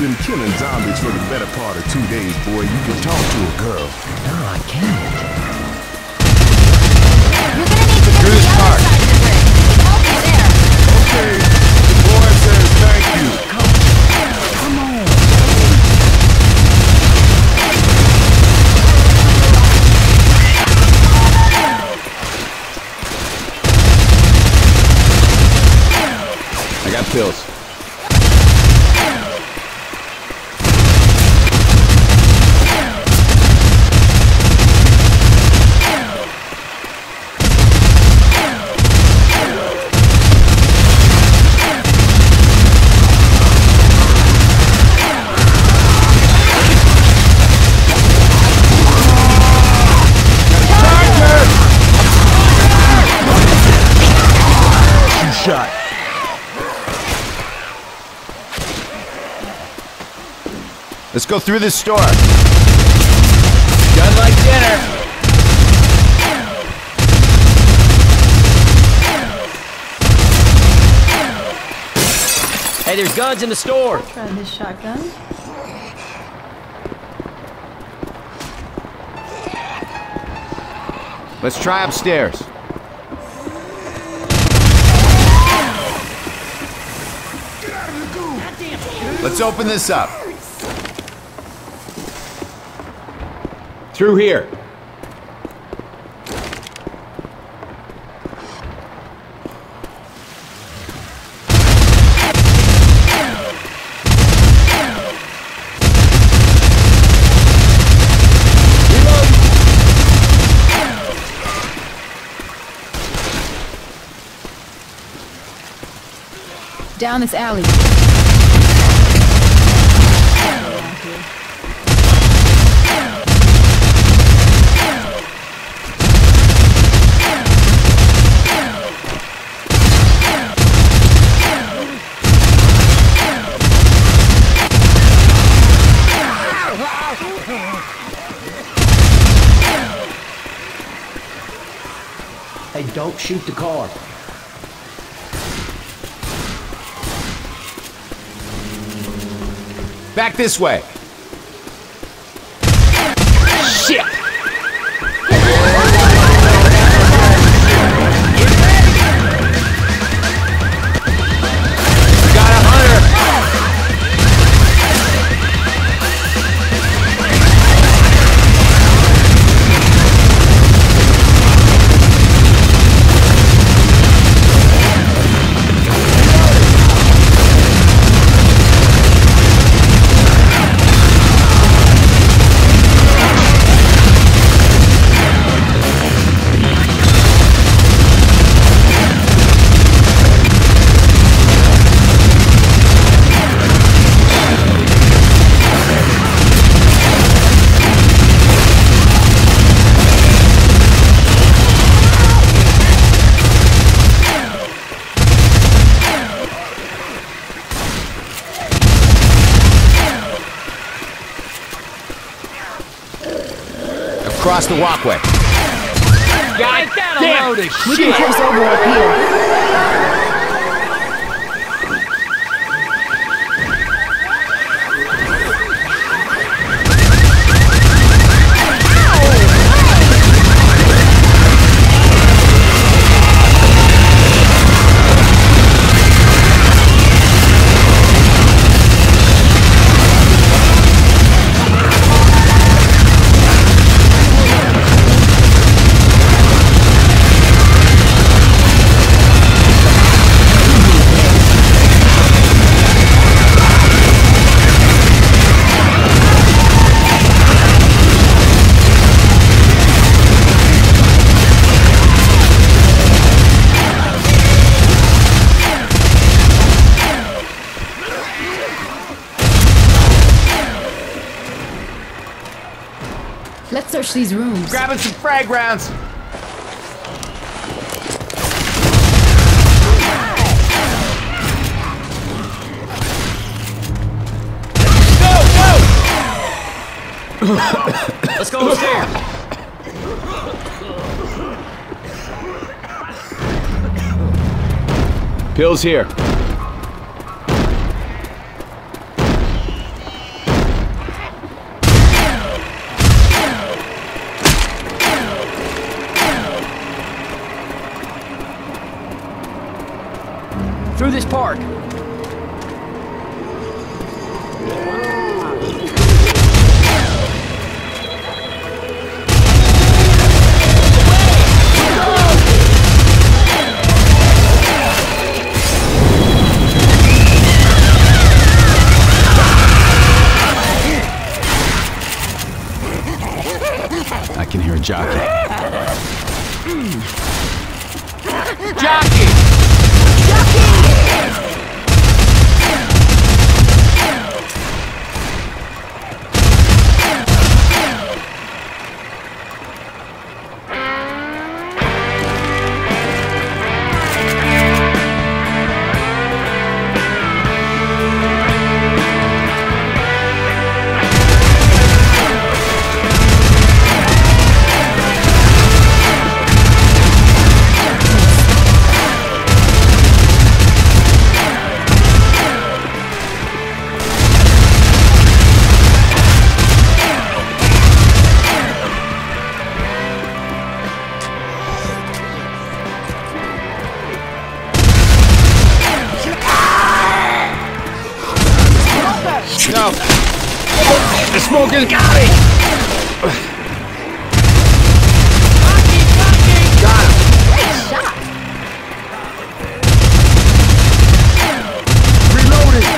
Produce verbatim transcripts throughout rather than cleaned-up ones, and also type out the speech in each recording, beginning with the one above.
been killing zombies for the better part of two days, boy. You can talk to a girl. No, I can't. You're gonna need to go to the other side of the bridge. It won't be there. Okay, the boy says thank you. Come, come on. I got pills. Shot. Let's go through this store. Done like dinner. Hey, there's guns in the store. Try this shotgun. Let's try upstairs. Let's open this up. Through here. Down this alley. Hey, don't shoot the car. Back this way. Shit! We got a hunter! Across the walkway. God damn! We can cross over up here. Let's search these rooms. Grabbing some frag rounds. Go, go! Let's go upstairs. Pills here. Through this park. I can hear a jockey. Jockey! No! The smoker's got me! Got him! Great shot. Reloading!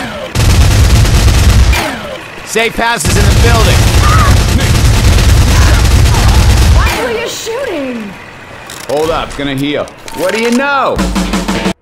Safe passes in the building! Why were you shooting? Hold up, it's gonna heal. What do you know?